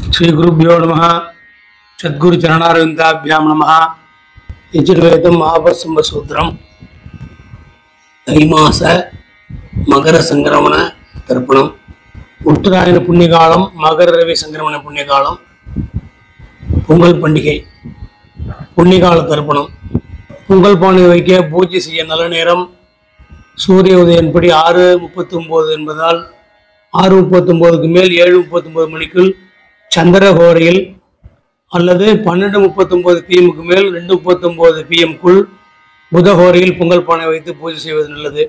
श्री गुरुभ्यो नमः। सद्गुरु चरणारविंदाभ्यां नमः। यजुर्वेदं महापसंवत्सूत्रं தைமாச மகர சங்கிரமண தர்ப்பணம். உத்தராயண புண்ணியகாலம், மகர ரவி சங்கிரமண புண்ணியகாலம், பொங்கல் பண்டிகை, புண்ணியகால தர்ப்பணம். பொங்கல் பானை வைக்க பூஜை செய்ய நல்ல நேரம் சூரிய உதயன்படி 6:39 என்பதால் 6:39க்கு மேல் 7:39 மணிக்குள் சந்திரகோரையில் அல்லது 12:39 PM மேல் 2:39 PM புதகோரையில் பொங்கல் பானை வைத்து பூஜை செய்வது நல்லது.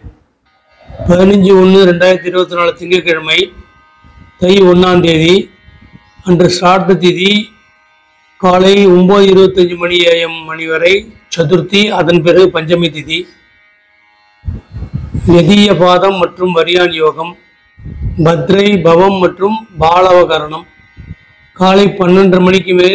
15/1/2024 திங்கட்கிழமை தை 1ஆம் தேதி அன்று ஸ்ரார்த்த திதி காலை 9:25 AM வரை சதுர்த்தி, அதன் பிறகு பஞ்சமி திதி. யதிய பாதம் மற்றும் வரியான் யோகம், பத்ரை பவம் மற்றும் பாலவகரணம். காலை 12 மணிக்கு மேல்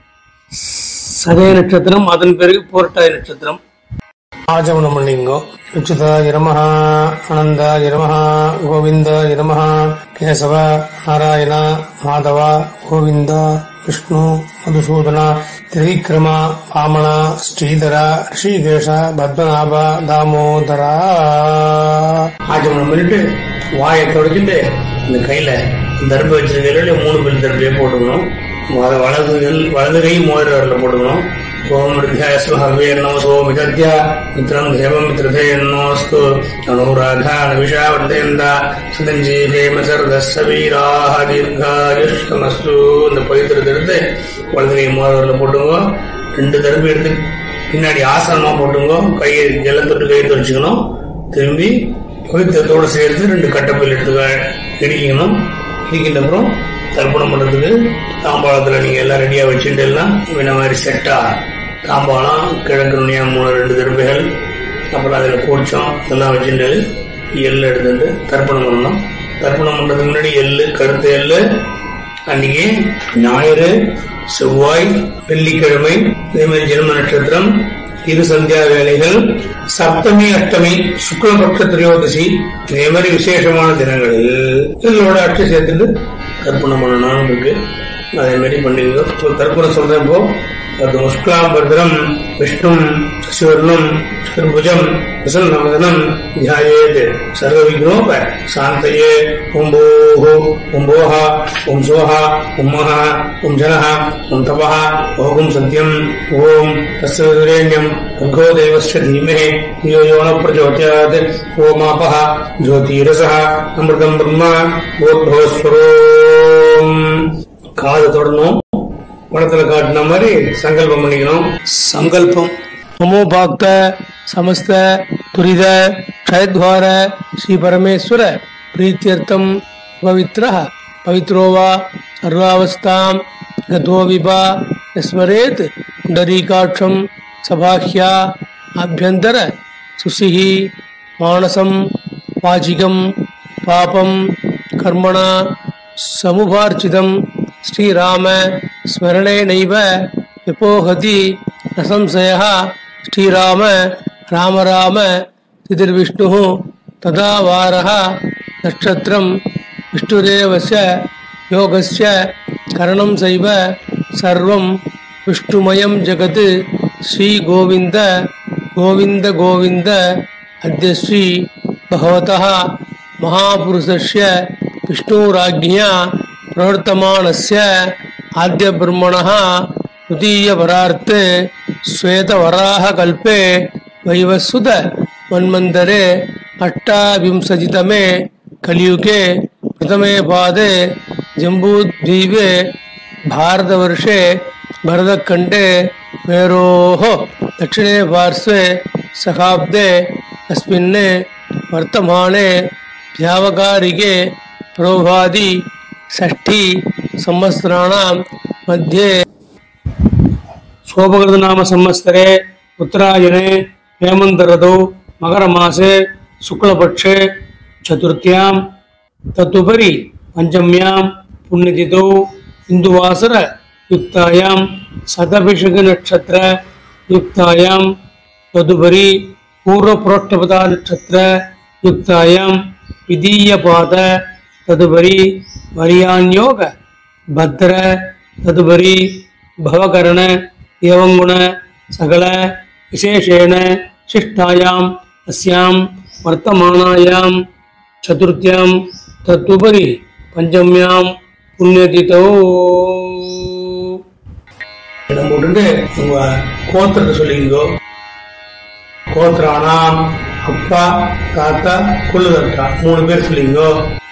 சதய நட்சத்திரம், அதன் பிறகு போரட்டாதி நட்சத்திரம். ஆஜமனம் பண்ணிங்கோ. உச்சிதாய நமஹ, ஆனந்தாய நமஹ, கோவிந்தாய நமஹ, கேசவ நாராயண மாதவ கோவிந்த விஷ்ணு மதுசூதன திரிவிக்ரம வாமன ஸ்ரீதர ரிஷிகேஷ பத்மநாப தாமோதரா. ஆஜமனம் பண்ணிட்டு வாயை தொடச்சிட்டு இந்த கையில தர்ப வச்சிருக்கையில 3 பில் தர்பையை போட்டுக்கணும். வலது கை மோதிரவரில் போட்டுக்கணும். ஓம் ரித்யாஸ்மஹவே நமசோ மிதத்யா மித்ரம் தேவம் மித்ரதேன்னோஸ்து அனுராதா நவிஷா வர்தயந்தா சுதஞ்சி ஹேமசர்தஸ்ஸவீராஹ தீர்காயுஷ்மஸ்து. இந்த பவித்திரத்தை எடுத்து வலது கை மோதிரவரில் போட்டுங்க. 2 தர்பை எடுத்து பின்னாடி ஆசனமா போட்டுங்க. கையை ஜலத்தொட்டு கையை துடைச்சிக்கணும். திரும்பி பவித்திரத்தோடு சேர்த்து 2 கட்டப்பையில் எடுத்து இடிக்கணும். இடிக்கின்ற அப்புறம் தர்ப்பணம் பண்றதுக்கு தாம்பாளத்துல நீங்க எல்லாம் ரெடியா வச்சுட்டு எல்லாம் இந்த மாதிரி செட்டா தாம்பாளம், கிழக்கு நுனியா 2 தர்பைகள், அப்புறம் அதுல கூச்சம் இதெல்லாம் வச்சுட்டு எள்ளு எடுத்துட்டு தர்ப்பணம் பண்ணணும். தர்ப்பணம் பண்றதுக்கு முன்னாடி எள்ளு, கருத்த எள்ளு அன்னைக்கு ஞாயிறு, செவ்வாய், வெள்ளிக்கிழமை, இதே மாதிரி ஜென்ம நட்சத்திரம், இரு சந்தியா வேலைகள், சப்தமி, அஷ்டமி, சுக்லபக்ஷ திரையோதசி, இதே மாதிரி விசேஷமான தினங்களில் இதோட அட்சி சேர்த்துட்டு தர்ப்பணம் பண்ணணும் இருக்கு. அதே மாதிரி பண்ணிங்க. தர்ப்பணம் சொல்றேன். இப்போ முஷ்கலாம் பத்ரம் விஷ்ணும் சசிவர்ணம் சதுர்புஜம் பிரசன்னவதனம் தியாயேத் சர்வ விக்னோப சாந்தயே. ஓம் பூஹு ஓம் போஹ ஓம் சோஹ ஓம் மஹ ஓம் ஜனஹ ஓம் தபஹ ஓம் சத்யம் ஓம் தஸ்ஸுரேண்யம் भर्गो देवस्य धीमहि धियो यो न प्रचोदयात् ओम आपः ज्योतिरसः अमृतं ब्रह्म भूर्भुवस्वरोम्. காது தொடணும். படத்துல காட்டின மாதிரி சங்கல்பம் பண்ணிக்கணும். சங்கல்பம் நமோபாக்த சமஸ்த துரித க்ஷயத்வார ஸ்ரீ பரமேஸ்வர பிரீத்தியர்த்தம் பவித்ரः பவித்ரோ வா சர்வாவஸ்தாம் கதோ விபா ஸ்மரேத் புண்டரீகாட்சம் சபாஹ்யா ஆभ्यंतर சுசிஹி மானசம் வாச்சிகம் பாபம் கர்மணா சமுபார்ச்சிதம் ஸ்ரீராம ஸ்மரணேனைவ விபோஹதி நசம்சயः ஸ்ரீராம ராம ராம திதிர்விஷ்ணுः ததா வாரः நட்சத்திரம் விஷ்ணுரேவஸ்ய யோகஸ்ய கரணம் சைவ சர்வம் விஷ்ணுமயம் ஜகத். ஸ்ரீ கோவிந்த கோவிந்த கோவிந்த அத்ய ஸ்ரீ பகவதः மகாபுருஷஸ்ய விஷ்ணுராஜ்ஞா பிரவர்த்தமானஸ்ய ஆத்ய பிரம்மணः துதிய வரார்த்தே ஸ்வேதவராஹ கல்பே வைவஸ்வத மன்வந்தரே அஷ்டாவிம்சதிதமே கலியுगे பிரதமே பாதே ஜம்பூத்வீபே भारतवर्षे भरतखंडे मेरोः दक्षिणे पार्श्वे सखाब्दे अस्मिन् वर्तमाने व्यावकारिके प्रभादि षष्ठी संवत्सराणां मध्ये शोभकृत नाम संवत्सरे उत्तरायणे हेमंत ऋतौ मकरमासे शुक्लपक्षे चतुर्थ्यां तदुपरि पंचम्यां पुण्यतिथौ इंदुवासर युक्तायां शतभिषक नक्षत्र युक्तायां तदुपरि पूर्वप्रोष्ठपदा नक्षत्र युक्तायां विधीयपाद तदुपरि वरियान्योग பத்ர ததுபரி பவகரண ஏவங்குண சகல விசேஷேண சிஷ்டாயாம் அஸ்யாம் வர்த்தமானாயாம் சதுர்த்தியாம் தத்துபரி பஞ்சம்யாம் புண்ணியதிதோ. இடம் போட்டு உங்க கோத்திரத்தை சொல்லிங்கோ. கோத்திரானாம் அப்பா தாத்தா குலதர்த்தா 3 பேர் சொல்லிங்கோ.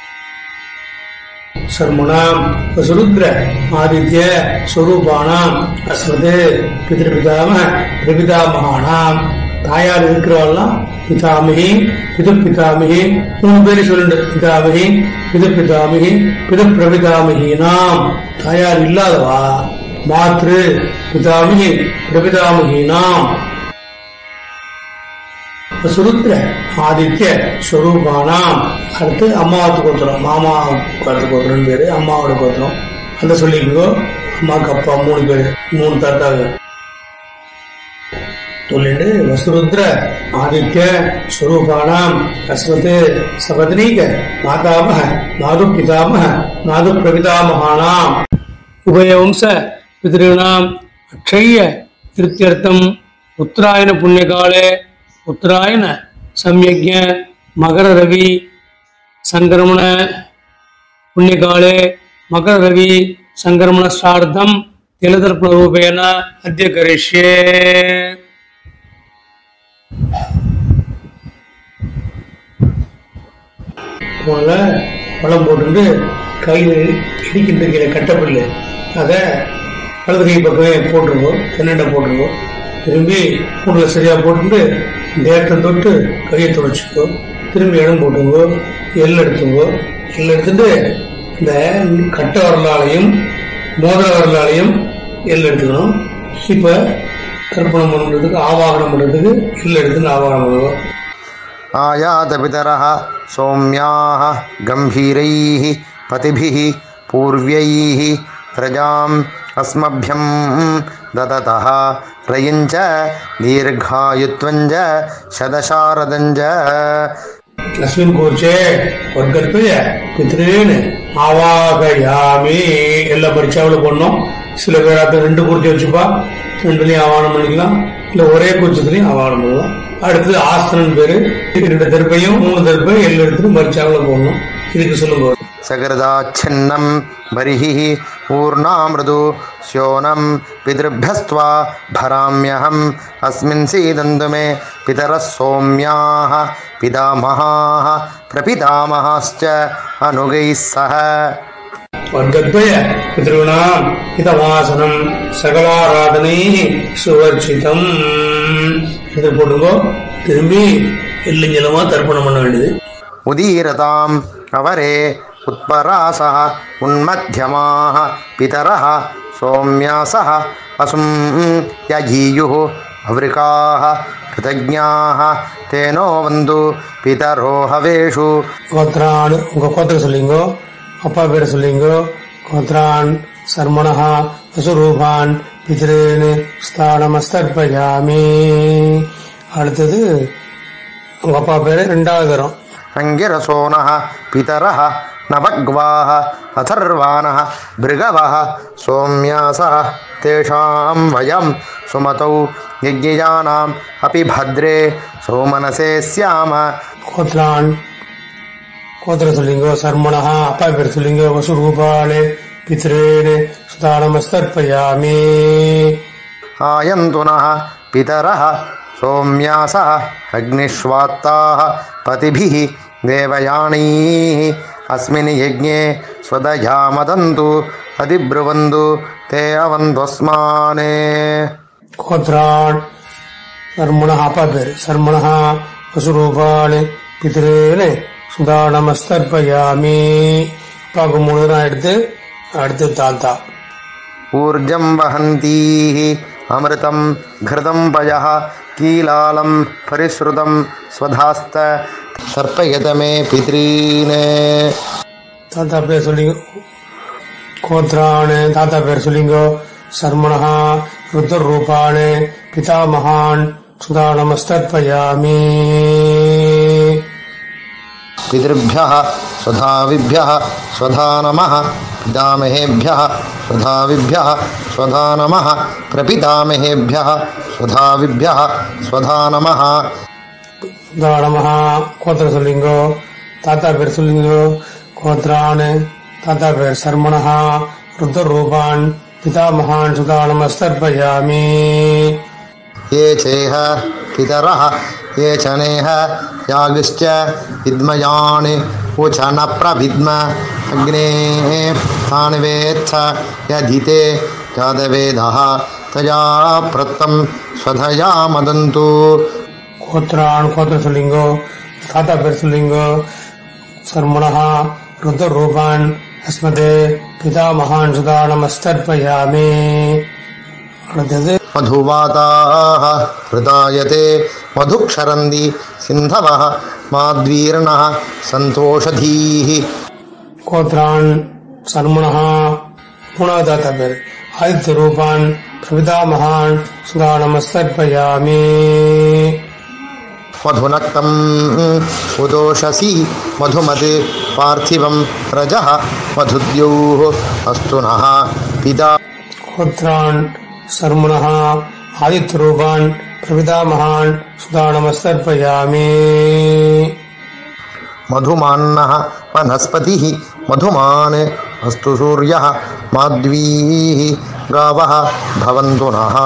சர்மணாம் வசுருத்ர ஆதித்ய ஸ்வரூபானாம் அஸ்மது பிதிருபிதாம பிரபிதாமகானாம். தாயார் இருக்கிறவாள்லாம் பிதாமகி பிதுப்பிதாமகி 3 பேரை சொல்லுண்டு. பிதாமகி பிதுப்பிதாமகி பிது பிரபிதாமகினாம். தாயார் இல்லாதவா மாத்ரு பிதாமகி பிரபிதாமகினாம். சுருத்ர ஆதித்ய ஸ்வரூபானாம். அடுத்து அம்மாவுக்கு கோத்திரம், மாமா கோத்திரம் பேரு, அம்மாவோட கோத்திரம் அந்த சொல்லிக்கோ. அம்மாவுக்கு அப்பா 3 பேரு, 3 தாத்தாங்க சொல்லிட்டு வசுருத்ர ஆதித்ய ஸ்வரூபானாம் அஸ்மத் சபத்னீக மாதாமஹ மாது பிதாமஹ மாது பிரபிதாமகானாம். உபயவம்ச பிதॄணாம் அக்ஷய திருப்தியர்த்தம் உத்தராயண புண்ணியகாலே உத்தராயண சம்யஜ்ஞ மகர ரவி சங்கிரமண புண்ணியகாலே மகர ரவி சங்கிரமண சார்த்தம் திலதர்ப்பண ரூபேன அத்ய கரிஷ்யே. பழம் போட்டு கையில் இடிக்கின்ற கீழே கட்டப்பில்லை அதை வலது கை பக்கமே போட்டுருவோம். தென்னண்டை போட்டுருவோம். திரும்பி கூண்டில் சரியா போட்டு தேரத்தை தொட்டு கையை துடைச்சிக்கோ. திரும்பி இடம் போட்டுங்கோ. எள் எடுத்துங்கோ. எள் எடுத்துட்டு இந்த கட்ட வரலாலையும் மோதிர வரலாலையும் எள் எடுத்துக்கணும். இப்ப தர்ப்பணம் பண்றதுக்கு ஆவாகனம் பண்றதுக்கு எள் எடுத்து ஆவாகனம் பண்ணுவோம். ஆயாத பிதரஹ சௌம்யாஹ கம்பீரைஹ பதிபிஹ பூர்வ்யைஹ பிரஜாம் அஸ்மப்யம் தததஹ ரயஞ்ச தீர்காயுத்வஞ்ச சதசாரதஞ்ச. அஸ்மின் கோச்சே வர்க்கத்துய பித்ரேன்னு ஆவாகயாமி. எல்லா பரீட்சாவில் போடணும். சில பேர் அது 2 குறிச்சி வச்சுப்பா, 2லயும் ஆவாகனம் பண்ணிக்கலாம். இல்ல ஒரே குறிச்சத்துலயும் ஆவாகனம் பண்ணலாம். அடுத்தது ஆஸ்தனன் பேரு. 2 தர்ப்பையும் 3 தர்ப்பையும் எல்லாம் எடுத்துட்டு பரீட்சாவில் போடணும். இதுக்கு சொல்லுங்க. சகரதாச்சின்னம் பரிஹி ஊர்ணாமிருது ஸ்யோனம் பிதೃಭ್ಯஸ்த்வா பராம்யஹம் அஸ்மின் சீதந்து மே பிதரஸ் சௌம்யாஹ பிதாமஹாஹ பிரபிதாமஹாஸ்ச அனுகைஸ் சஹ. வர்க்கத்வய பித்ருணாம் இதவாசனம் சகலாராதனை சுவர்ச்சிதம். இது போட்டுங்கோ. திரும்பி எல்லுஞ்சலமா தர்ப்பணம் பண்ண வேண்டியது. உதீரதாம் அவரே உத்பராசஹ உன்மத்யமாஹ பிதரஹ சௌம்யாசஹ அசும் யஜீயுஹ அவ்ரிகாஹ கிருதஜ்ஞாஹ தேனோ வந்து பிதரோ ஹவேஷு. கோத்ரான் உங்க கோத்திரம் சொல்லிங்கோ. அப்பா பேரை சொல்லிங்கோ. கோத்ரான் சர்மணஹா அசுரூபான் பித்ரேன் ஸ்தானமஸ்தர்ப்பயாமி. அடுத்தது உங்க அப்பா பேரு 2வது தரம். அங்கிரசோனஹ பிதரஹ நவக்வாஹ அதர்வாணஹ பிருகவஹ சௌம்யாசஹ தேஷாம் வயம் சுமதௌ யஜ்ஞயானாம் அபி பத்ரே சோமனசே ஸ்யாம. கோத்ரான் கோத்திரம் சொல்லிங்கோ. சர்மணஹா அப்பா பேர் சொல்லிங்கோ. வசுரூபாலே பித்ரேன் ஸ்தானமஸ்தர்ப்பயாமி. ஆயந்துனஹ பிதரஹ சௌம்யாசஹ அக்னிஷ்வாத்தாஹ பதிபிஹ தேவயானீஹ அஸ்மின் யஜ்ஞே ஸ்வதயாமதந்து அதிப்ருவந்து தே அவந்த்வஸ்மானே. கோத்ரான் சர்மணஹா அப்பா பேர். சர்மணஹா வசுரூபாலே பித்ரேன் சுதானமஸ்தர்ப்பயாமி. அப்பாவுக்கு 3 தான் எடுத்து அடுத்து தாத்தா. ஊர்ஜம் வஹந்தீஹ அமிர்தம் கிருதம் பயஹ கீலாலம் பரிஸ்ருதம் ஸ்வதாஸ்த தர்ப்பயத மே பித்ரீனே. தாத்தா பேர் சொல்லிங்க. கோத்ரான் தாத்தா பேர் சொல்லிங்கோ. சர்மணஹா ருத்ரரூபான் பிதாமகான் சுதானமஸ்தர்ப்பயாமி. பிதೃभ्यः स्वधाविभ्यः स्वधा नमः पितामहेभ्यः स्वधाविभ्यः स्वधा नमः प्रपितामहेभ्यः स्वधाविभ्यः स्वधा नमः நமஹ கோத்திர சொல்லிங்கோ தாத்தா பேர் சொல்லிங்கோ கோத்ரான் தாத்தா பேர் சர்மணஹ ருத்ரரூபான் பிதாமகான் சுதா நமஸ்தர்ப்பயாமி ये चेह पितरः ये च नेह यागिश्च विद्मयान् उच न प्रविद्म अग्नेः तान् वेत्थ यदिते यादवेदः तया प्रत्तं स्वधया मदन्तु கோத்ரான் கோத்திர சொல்லிங்கோ தாத்தா பேர் சொல்லிங்கோ சர்மணஹ ருத்ரரூபான் அஸ்மதே பிதாமகான் சுதா நமஸ்தர்ப்பயாமி அடுத்தது मधुवाताः हृदायते मधुक्षरन्ति सिन्धवः माद्वीर्णः सन्तोषधीः கோத்ரான் சர்மணஹ மூணாவது தாத்தா பேர் ஆதித்ய ரூபான் பிரபிதாமகான் சுதா நமஸ்தர்ப்பயாமி मधुनक्तं उदोषसि मधुमत् पार्थिवं रजः मधुद्योः अस्तु नः पिता கோத்ரான் சர்மணஹ ஆதித்ய ரூபான் பிரபிதாமகான் சுதா நமஸ்தர்ப்பயாமி मधुमान्नः वनस्पतिः मधुमान् अस्तु सूर्यः माध्वीः गावः भवन्तु नः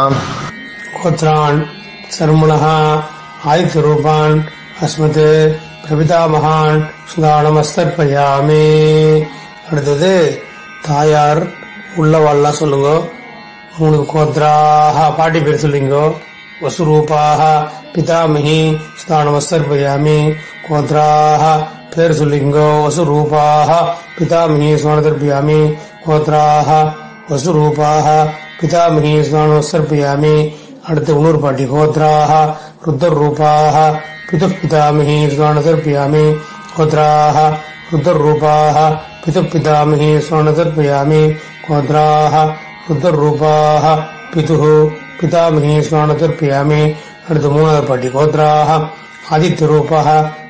கோத்ரான் சர்மணஹ ஆதித்ய ரூபான் அஸ்மதே பிரபிதாமகான் சுதா நமஸ்தர்ப்பயாமி அடுத்தது தாயார் உள்ளவாள்லாம் சொல்லுங்க மூணு கோத்ராஹ பாட்டி பேர் சொல்லிங்கோ வசுரூபாஹ பிதாமகி சுதா நமஸ்தர்ப்பயாமி கோத்ராஹ பேர் சொல்லிங்கோ வசுரூபாஹ பிதாமகி சுதா நமஸ்தர்ப்பயாமி கோத்ராஹ வசுரூபாஹ பிதாமகி சுதா நமஸ்தர்ப்பயாமி அடுத்து இன்னொரு பாட்டி கோத்ராஹ ருத்ரரூபாஹ பிதாமகி சுதா நமஸ்தர்ப்பயாமி கோத்ராஹ ருத்ரரூபாஹ பிதாமகி சுதா நமஸ்தர்ப்பயாமி கோத்ராஹ ருத்ரரூபாஹ பிதாமகி சுதா நமஸ்தர்ப்பயாமி அடுத்து மூணாவது பாட்டி கோத்ராஹ ஆதித்யரூபாஹ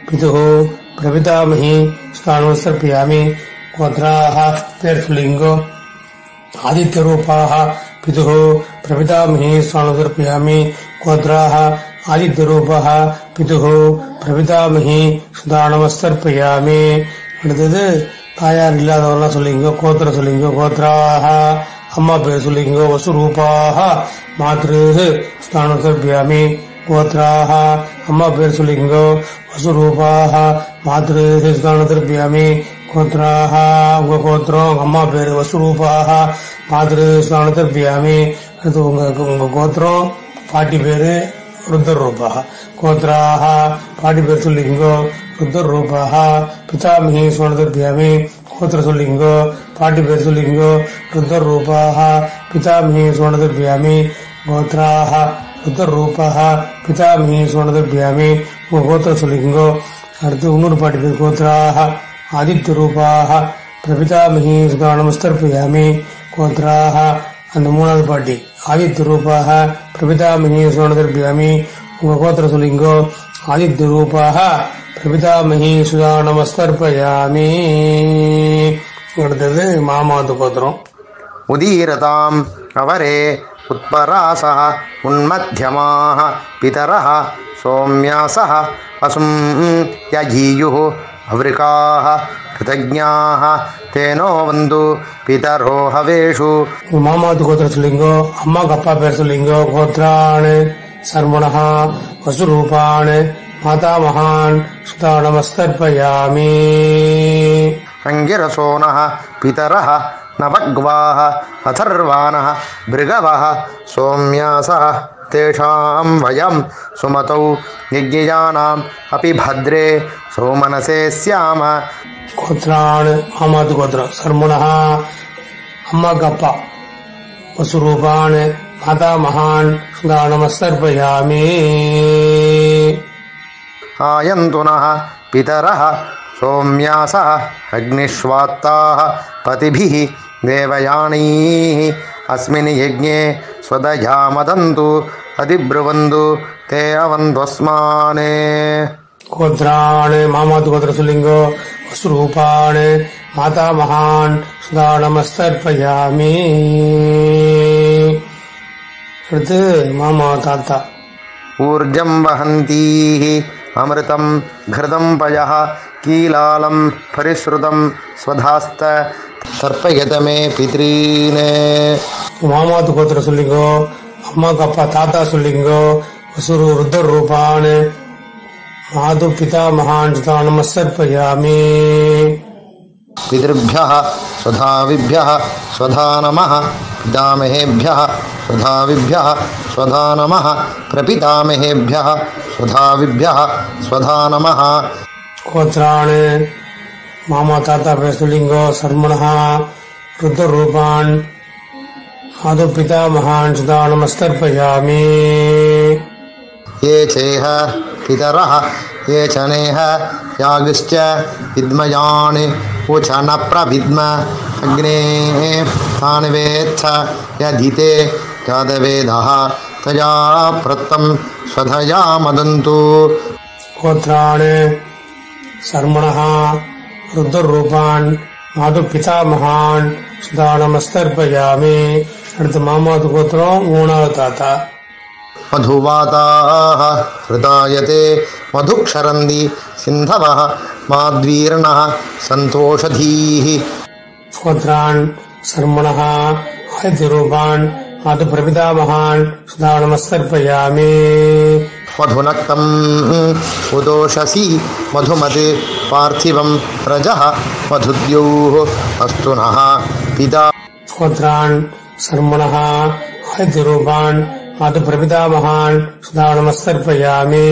பிரபிதாமகி சுதா நமஸ்தர்ப்பயாமி கோத்ராஹ பேர் சொல்லிங்கோ ஆதித்யரூபாஹ பிரபிதாமகி சுதா நமஸ்தர்ப்பயாமி கோத்ராஹ ஆதித்யரூபாஹ பிரபிதாமகி சுதா நமஸ்தர்ப்பயாமி அடுத்தது தாயார் இல்லாதவரெல்லாம் சொல்லிங்கோ கோத்திர சொல்லிங்கோ கோத்ராஹ அம்மா பேர் சொல்லிங்கோ வசுரூபாஹ மாத்ரு சுதா நமஸ்தர்ப்பயாமி கோத்ராஹ அம்மா பேர் சொல்லிங்கோ வசுரூபாஹ மாத்ரு சுதா நமஸ்தர்ப்பயாமி கோத்ராஹ உங்க கோத்திரம் அம்மா பேரு வசுரூபாஹ மாத்ரு சுதா நமஸ்தர்ப்பயாமி அடுத்து உங்க கோத்திரம் பாட்டி பேரு ருத்ரரூபாஹ கோத்ராஹ பாட்டி பேர் சொல்லிங்கோ ருத்ரரூபாஹ பிதாமகி சுதா நமஸ்தர்ப்பயாமி கோத்திர சொல்லிங்கோ பாட்டி பேர் சொல்லிங்கோ ருத்ரரூபாஹ பிதாமகி சுதா நமஸ்தர்ப்பயாமி கோத்ராஹ ருத்ரரூபாஹ பிதாமகி சுதா நமஸ்தர்ப்பயாமி உங்க கோத்திர சொல்லிங்கோ அடுத்து இன்னொரு பாட்டி பேர் கோத்ராஹ ஆதித்யரூபாஹ பிரபிதாமகி சுதா நமஸ்தர்ப்பயாமி கோத்ராஹ அந்த மூணாவது பாட்டி ஆதித்யரூபாஹ பிரபிதாமகி சுதா நமஸ்தர்ப்பயாமி உங்க கோத்திர சொல்லிங்கோ ஆதித்யரூபாஹ பிரபிதாமகி சுதா நமஸ்தர்ப்பயாமி அடுத்தது மாமாவது கோத்திரம் उदीरताम् अवरे उत्परासः उन्मध्यमाः पितरः सौम्यासः असुं यजीयुः अवृकाः कृतज्ञाः तेनो वन्तु पितरो हवेषु மாமாவது கோத்திர சொல்லிங்கோ அம்மாக்கு அப்பா பேர் சொல்லிங்கோ கோத்ரான் சர்மணஹ வசுரூபான் மாதாமகான் சுதா நமஸ்தர்ப்பயாமி अङ्गिरसोनः पितरः नवग्वाः अथर्वाणः भृगवः सौम्यासः तेषां वयं सुमतौ यज्ञयानाम् अपि भद्रे सौमनसे स्याम கோத்ரான் மாமாவது கோத்திரம் சர்மணஹ அம்மாக்கு அப்பா வசுரூபான் மாதாமகான் சுதா நமஸ்தர்ப்பயாமி आयन्तु नः पितरः सौम्यासः अग्निष्वात्ताः पतिभिः देवयानीः अस्मिन् यज्ञे स्वदया मदन्तु अधिब्रुवन्तु ते अवन्त्वस्मान् கோத்ரான் மாமாவது கோத்திர சொல்லிங்கோ வசுரூபான் மாதா மகான் சுதா நமஸ்தர்ப்பயாமி. அடுத்து மாமா தாத்தா. ऊर्जं वहन्तीः अमृतं घृतं पयः कीलालं परिश्रुतं स्वधास्त तर्पयत मे पितॄन्. மாமாத்து கோத்திர சொல்லிங்கோ, அம்மாக்கு அப்பா தாத்தா சொல்லிங்கோ. வசுரு ருத்ர ரூபான் மாது பிதா மகான் சுதா நமஸ்தர்ப்பயாமி. पितृभ्यः स्वधाविभ्यः स्वधा नमः. पितामहेभ्यः स्वधाविभ्यः स्वधा नमः. प्रपितामहेभ्यः स्वधाविभ्यः स्वधा नमः. கோத்ரான் மாமா தாத்தா பேர் சொல்லிங்கோ. சர்மணா ருத்ர ரூபான் மாது பிதா மகான் சுதா நமஸ்தர்ப்பயாமி. ये चेह पितरः ये च नेह यागिश्च विद्मयान् उच न प्रविद्म अग्ने तान् वेत्थ यदिते यादवेदः तया प्रत्तं स्वधया मदन्तु. கோத்ரான் சர்மணா ருத்ர ரூபான் மாது பிதா மகான் சுதா நமஸ்தர்ப்பயாமி. அடுத்து மாமாத்து கோத்திரம் மூணாவது தாத்தா. मधुवाताः हृदायते मधुक्षरन्ति सिन्धवः माद्वीर्णः सन्तोषधीः. கோத்ரான் சர்மணா ஆதித்யரூபான் மாது பிரபிதா மகான் சுதா நமஸ்தர்ப்பயாமி. मधुनक्तं उदोषसि मधुमत् पार्थिवं रजः मधुद्योः अस्तु नः पिता. கோத்ரான் சர்மணா ஆதித்யரூபான் மாது பிரபிதா மகான் சுதா நமஸ்தர்ப்பயாமி.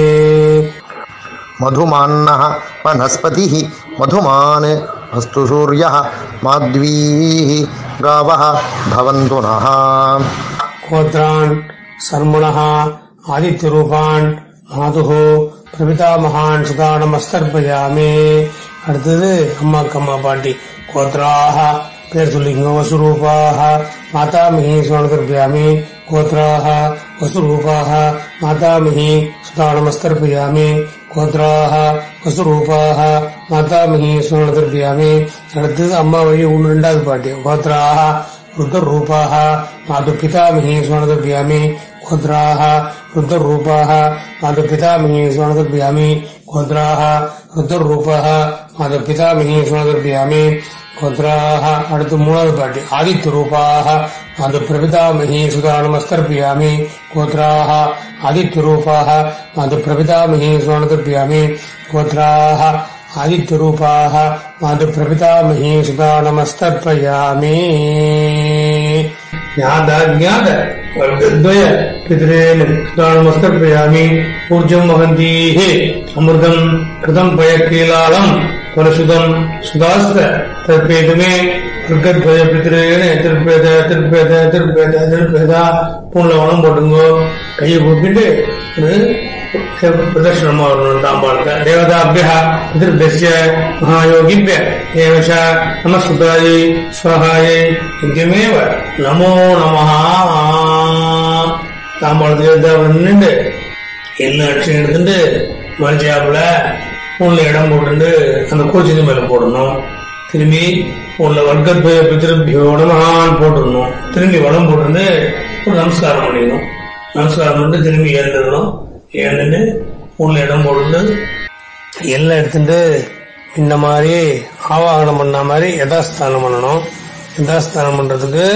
मधुमान्नः वनस्पतिः मधुमान् अस्तु सूर्यः माध्वीः गावः भवन्तु नः. கோத்ரான் சர்மணா ஆதித்யரூபான் மாதுஹோ பிரபிதா மகான் சுதா நமஸ்தர்ப்பயாமி. அடுத்தது அம்மாக்கு அம்மா பாட்டி. கோத்ராஹ பேர் சொல்லிங்க. வசுரூபாஹ மாதாமிஹி சுதானமஸ்தர்ப்பயாமி. கோத்ராஹ வசுரூபாஹ மாதாமிஹி சுதா நமஸ்தர்ப்பயாமி. கோத்ராஹ வசுரூபாஹ மாதாமிஹி சுதானமஸ்தர்ப்பயாமி. அடுத்தது அம்மா வழி ஒன்று ரெண்டாவது பாட்டி. கோத்ராஹ ருத்ர ரூபாஹ மாது பிதாமிஹி சுதானமஸ்தர்ப்பயாமி. கோத்ராஹ ருத்ர ரூபாஹ மாது பிதாமிஹி சுதானமஸ்தர்ப்பயாமி. கோத்ராஹ ருத்ர ரூபாஹ மாது பிதாமிஹி சுதானமஸ்தர்ப்பயாமி. கோத்ராஹ அடுத்து மூணாவது பாட்டி. ஆதித்ய ரூபாஹ மாது பிரபிதாமிஹி சுதா நமஸ்தர்ப்பயாமி. கோத்ராஹ ஆதித்ய ரூபாஹ மாது பிரபிதாமிஹி சுதானமஸ்தர்ப்பயாமி. கோத்ராஹ ஆதித்ய ரூபாஹ மாது பிரபிதாமிஹி சுதா நமஸ்தர்ப்பயாமி. ஞாதாஜ்ஞாத வர்கத்வய பித்ரேன் சுதா நமஸ்தர்ப்பயாமி. ஊர்ஜம் வகந்தீஹ அமிர்தம் கிருதம் பயக்கீலாலம் பரசுதம் சுதாஸ்த தற்பேதுமே வர்கத்வய பித்ரேன் திருப்பேத திருப்பேத திருப்பேத திருப்பேதா. பூன்ல வனம் போட்டுங்கோ. கையை கூப்பிட்டு பிரதர்ஷனமா வரணும். தாம்பாளத்தை தேவதாபிய பிதிருபஸ்ய மகாயோகிபிய ஏவச நமஸ்துதாயை ஸ்வஹாயை யஜ்யமேவ நமோ நமஹ. தாம்பாளத்தை நின்று என்ன அடிச்சு எடுத்துட்டு மறைச்சாப்புல பூன்ல இடம் போட்டு அந்த கோச்சிக்கு மேல போடணும். திரும்பி பூன்ல வர்க்கத்வய பிதிருபியோ நமஹான்னு போட்டுடணும். திரும்பி வளம் போட்டு ஒரு நமஸ்காரம் பண்ணிடணும். நமஸ்காரம் பண்ணிட்டு திரும்பி ஏந்துடணும். ஏன்னு உள்ள இடம் போட்டு எல்லாம் எடுத்துட்டு இந்த மாதிரி ஆவாகனம் பண்ண மாதிரி யதாஸ்தானம் பண்ணணும். யதாஸ்தானம் பண்றதுக்கு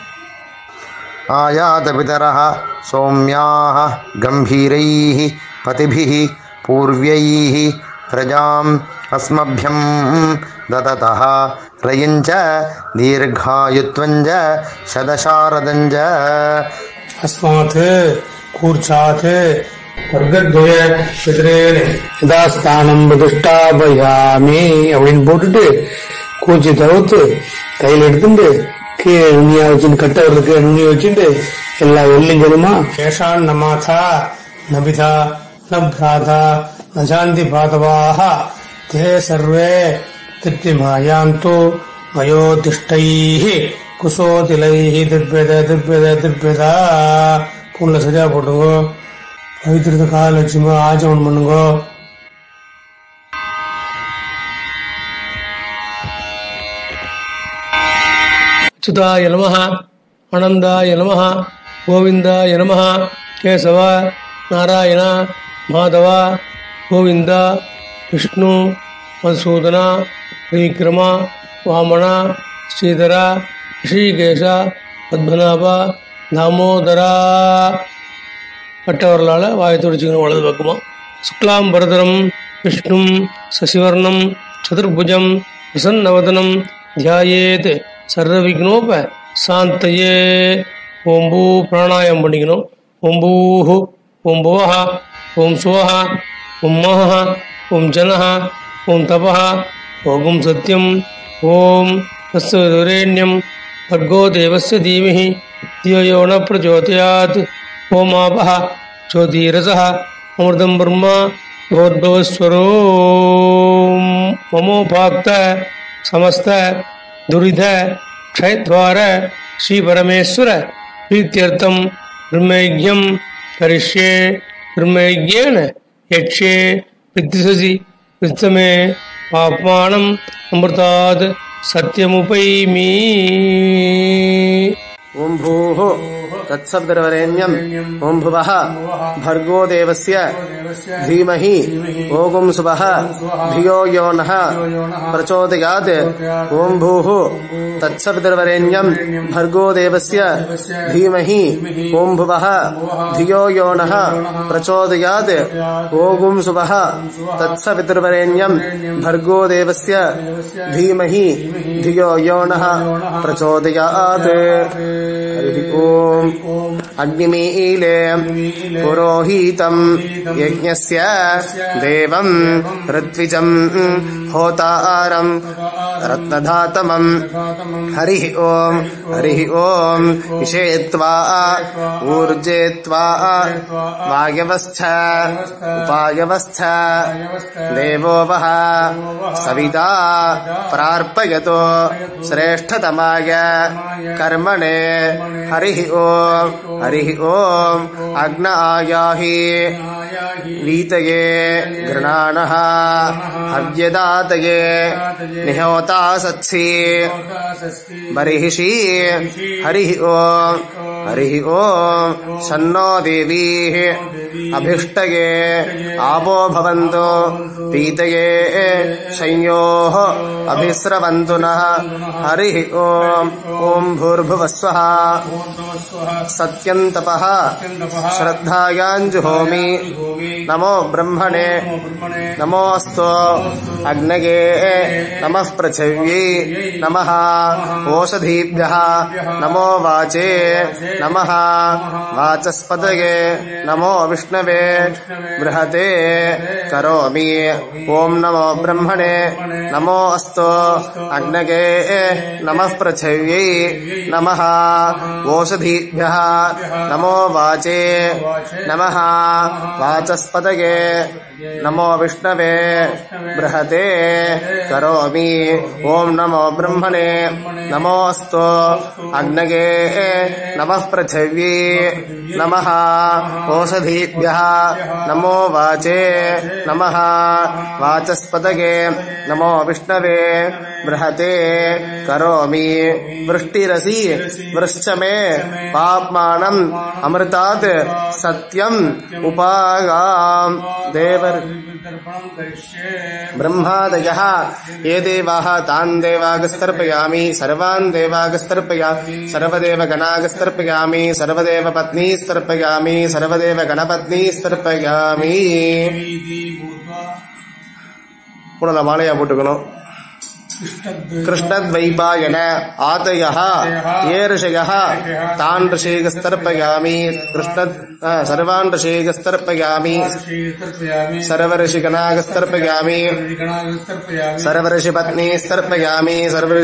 आयात पितरः सौम्याः गम्भीरैः पतिभिः पूर्व्यैः प्रजाम् अस्मभ्यं ददतः रयञ्च दीर्घायुत्वञ्च शतशारदञ्च. அஸ்மாத் கூர்ச்சாத் வர்க்கத்வய பித்ரேன் யதாஸ்தானம் பிரதிஷ்டாபயாமி அப்படின்னு போட்டுட்டு கூச்சி தவிர்த்து கையில் எடுத்துட்டு கீழே நுண்ணியா வச்சுட்டு கட்டவர்களுக்கு நுண்ணிய வச்சுட்டு எல்லா வெள்ளிஞ்சலுமா சேஷான் நமாதா நபிதா நப்ராதா நஜாந்தி பாதவாக தே சர்வே திருப்திமாயாந்து மயோதிஷ்டைः குசோதிலைஹி திருப்பேத திருப்பேத திருப்பேதா. பூன்ல சரியா போட்டுங்கோ. பவித்திரத்தை கால வச்சுங்கோ. ஆச்சமன் பண்ணுங்கோ. च्युताय नमः आनन्दाय नमः गोविन्दाय नमः केशव नारायण माधव गोविन्द विष्णु मधुसूदन त्रिविक्रम वामन श्रीधर ऋषिकेश पद्मनाभ दामोदरा பட்டவர்களால் வாயை துடிச்சுக்கணும் வலது பக்கமாக. சுக்லாம் பரதரம் விஷ்ணும் சசிவர்ணம் சதுர்புஜம் பிரசன்னவதனம் தியாயேத் சர்வவிக்னோப சாந்தயே. ஓம் பூ பிராணாயம் பண்ணிக்கணும். ஓம் பூஹு ஓம் புவஹ ஓம் சுவஹ ஓம் மஹ ஓம் ஜனஹ ஓம் தபஹ ஓம் சத்யம் ஓம் தஸ்ஸவிதுரேண்யம் भर्गो देवस्य धीमहि धियो यो न प्रचोदयात्. ओम आपः ज्योतिरसः अमृतं ब्रह्म भगवद्भवस्वरो. ममोपाक्त समस्त दुरिध क्षयद्वार श्री परमेश्वर प्रीत्यर्थं ब्रह्मयज्ञं करिष्ये. ब्रह्मयज्ञेन यक्ष्ये विद्विषसि वित्तमे पाप्मानम् अमृतात् सत्यमुपैमि. ओम भूः तत्सवितुर्वरेण्यम् ओम भुवः भर्गो देवस्य धीमहि ओम सुवः धियो यो नः प्रचोदयात्. ओम भूः तत्सवितुर्वरेण्यम् भर्गो देवस्य धीमहि ओम भुवः धियो यो नः प्रचोदयात्. ओम सुवः तत्सवितुर्वरेण्यम् भर्गो देवस्य धीमहि धियो यो नः प्रचोदयात्. ओम अग्निमीले पुरोहितं यज्ञस्य देवं ऋत्विजं होतारं रत्नधातमं हरिः ओम विषेत्वा ऊर्जेत्वा वायवस्थ उपायवस्थ देवो वः सविता प्रार्पयतो श्रेष्ठतमाय कर्मणे. हरिः ओम अग्न आयाहि वीतये गृणानः हव्यदातये निहोता सत्सि बर्हिषि. हरिः ओम शन्नो देवीः अभिष्टये आपो भवन्तु पीतये संयोः अभिस्रवन्तु नः. हरिः ओम भूर्भुवस्वः सत्यन्तपः श्रद्धायाञ्जुहोमि. नमो ब्रह्मणे नमोऽस्तु अग्नये नमः पृथिव्यै नमः ओषधीभ्यः नमो वाचे नमः वाचस्पतये नमो विष्णवे बृहते करोमि. ओम नमो ब्रह्मणे नमोऽस्तु अग्नये नमः पृथिव्यै नमः ओषधीभ्यः नमो वाचे नमः वाचस्पतये नमो विष्णवे बृहते करोमि. ओम नमो ब्रह्मणे नमोऽस्तु अग्नये नमः पृथिव्यै नमः ओषधीभ्यः नमो वाचे नमः वाचस्पतये नमो विष्णवे बृहते करोमि. वृष्टिरसि वृश्च मे पाप्मानम् अमृतात् सत्यम् उपागाम्. देवर ब्रह्मादयः ये देवाः तान् देवागस्तर्पयामि. सर्वान् देवागस्तर्पयामि. सर्वदेव गणागस्तर्पयामि. सर्वदेव पत्नीस्तर्पयामि. सर्वदेव गणपत्नीस्तर्पयामि. पुनः मालया पोट्टुकணும். कृष्णद्वैपायन आतयः ये ऋषयः तान् ऋषिगस्तर्पयामि. कृष्ण सर्वान् ऋषिगस्तर्पयामि. सर्वऋषिगणागस्तर्पयामि. सर्वऋषिपत्नीस्तर्पयामि.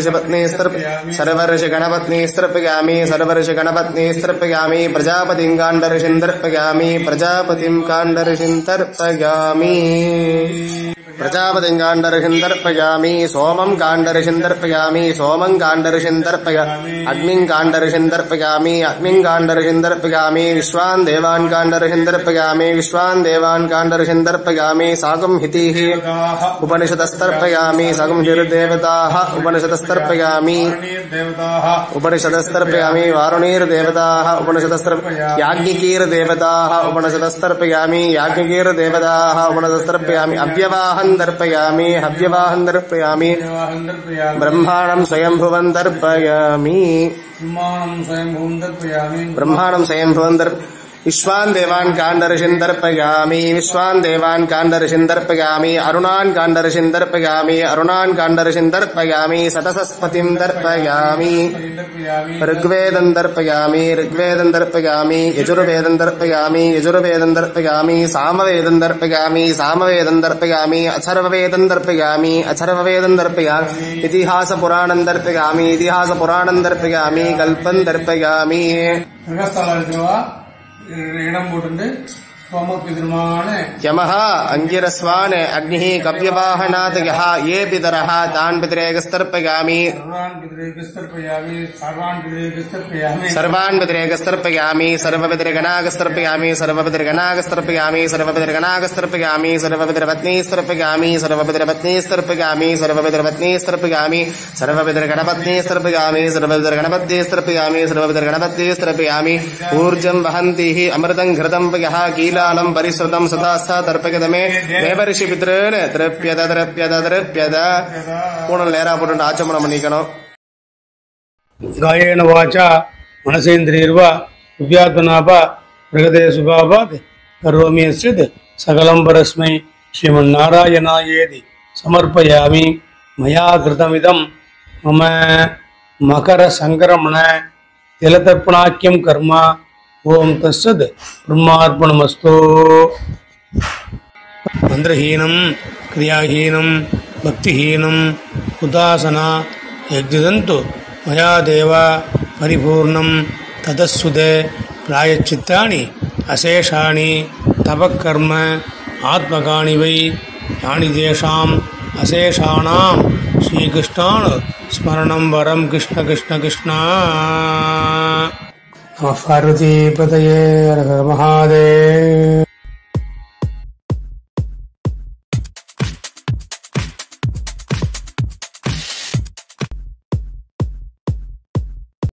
सर्वऋषिगणपत्नीस्तर्पयामि. सर्वऋषिगणपत्नीस्तर्पयामि. प्रजापतिं काण्डऋषिं तर्पयामि. प्रजापतिं काण्डऋषिं तर्पयामि. प्रजापतिं काण्डर्षिं तर्पयामि सोमं काण्डर्षिं तर्पयामि सोमं काण्डर्षिं तर्पयामि अग्निं काण्डर्षिं तर्पयामि अग्निं काण्डर्षिं तर्पयामि विश्वान् देवान् काण्डर्षिं तर्पयामि विश्वान् देवान् काण्डर्षिं तर्पयामि साकं हितिः उपनिषदस्तर्पयामि साकं हिर्देवताः उपनिषदस्तर्पयामि उपनिषदस्तर्पयामि वारुणीर्देवताः उपनिषदस्तर्पयामि याज्ञिकीर्देवताः उपनिषदस्तर्पयामि याज्ञिकीर्देवताः उपनिषदस्तर्पयामि अव्यवाहं तर्पयामि हव्यवाहं तर्पयामि ब्रह्माणं स्वयंभुवं तर्पयामि ब्रह्माणं स्वयंभुवं विश्वान् देवान् काण्डर्षिं तर्पयामि विश्वान् देवान् काण्डर्षिं तर्पयामि अरुणान् काण्डर्षिं तर्पयामि अरुणान् काण्डर्षिं तर्पयामि सतसस्पतिं तर्पयामि ऋग्वेदं तर्पयामि ऋग्वेदं तर्पयामि यजुर्वेदं तर्पयामि यजुर्वेदं तर्पयामि सामवेदं तर्पयामि सामवेदं तर्पयामि अथर्ववेदं तर्पयामि अथर्ववेदं तर्पयामि इतिहासपुराणं तर्पयामि इतिहासपुराणं तर्पयामि कल्पं तर्पयामि இடம் போட்டு சோமபிதமான यमः अंगिरस्वान् अग्निः कव्यवाहनादयः ये पितरः तान् पितरेकस्तर्पयामि सर्वान् पितरेकस्तर्पयामि सर्वपितृगणागस्तर्पयामि सर्वपितृगणागस्तर्पयामि सर्वपितृगणागस्तर्पयामि सर्वपितृपत्नीस्तर्पयामि सर्वपितृपत्नीस्तर्पयामि सर्वपितृपत्नीस्तर्पयामि सर्वपितृगणपत्नीस्तर्पयामि सर्वपितृगणपत्नीस्तर्पयामि सर्वपितृगणपत्नीस्तर्पयामि ऊर्जं वहन्तिः अमृतं घृतं पयः कीलालं परिश्रुतं सदास्था तर्पयदमे देवर्षि पितॄन् तृप्यद तृप्यद तृप्यद पूर्ण लेरा போட்டு ஆச்சமனம் பண்ணிக்கணும் காயேன வாச்சா மனசேந்திரியர்வா வித்யாத்மனாபா பிரகதே சுபாபாத் கரோமி யஸ்யத் சகலம் பரஸ்மை ஸ்ரீமன்னாராயணாயேதி சமர்ப்பயாமி மயா கிருதமிதம் மம மகர சங்கரமண திலதர்ப்பணாக்கியம் கர்மா ஓம் தஸ்ஸத் பிரம்மார்ப்பணமஸ்து மந்திரஹீனம் கிரியாஹீனம் பக்திஹீனம் உதாசனா யஜ்ஜதந்து மயா தேவ பரிபூர்ணம் ததஸ்சுதே பிராயச்சித்தானி அசேஷாணி தபக்கர்ம ஆத்மகானி வை யானி தேஷாம் அசேஷானாம் ஸ்ரீகிருஷ்ணான் ஸ்மரணம் வரம் கிருஷ்ண கிருஷ்ண கிருஷ்ணா நம பார்வதி பதயே ஹர ஹர மகாதேவ்.